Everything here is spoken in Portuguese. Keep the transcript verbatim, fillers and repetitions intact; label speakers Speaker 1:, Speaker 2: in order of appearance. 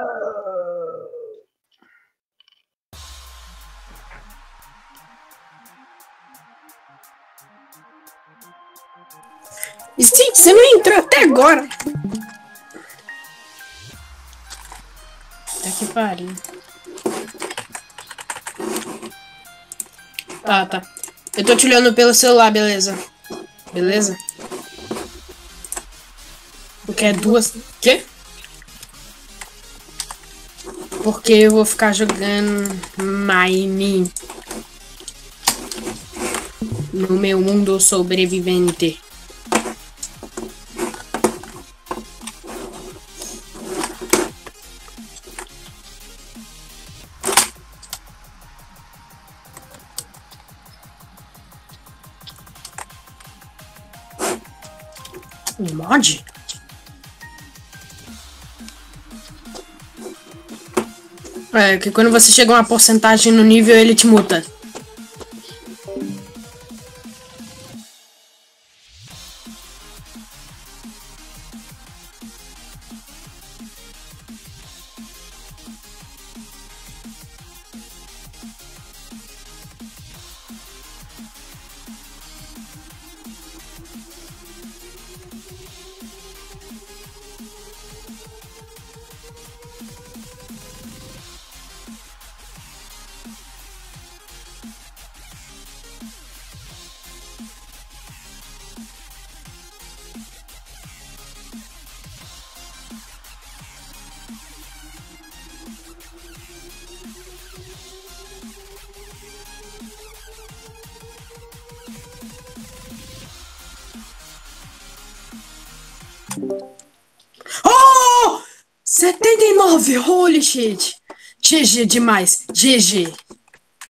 Speaker 1: Sim, você não entrou até agora. Tá que pariu. Tá, tá. Eu tô te olhando pelo celular, beleza? Beleza? Porque é duas... Quê? Porque eu vou ficar jogando Mine no meu mundo sobrevivente. Um mod? É, que quando você chega a uma porcentagem no nível, ele te muta. Oh! setenta e nove! Holy shit! G G demais! G G!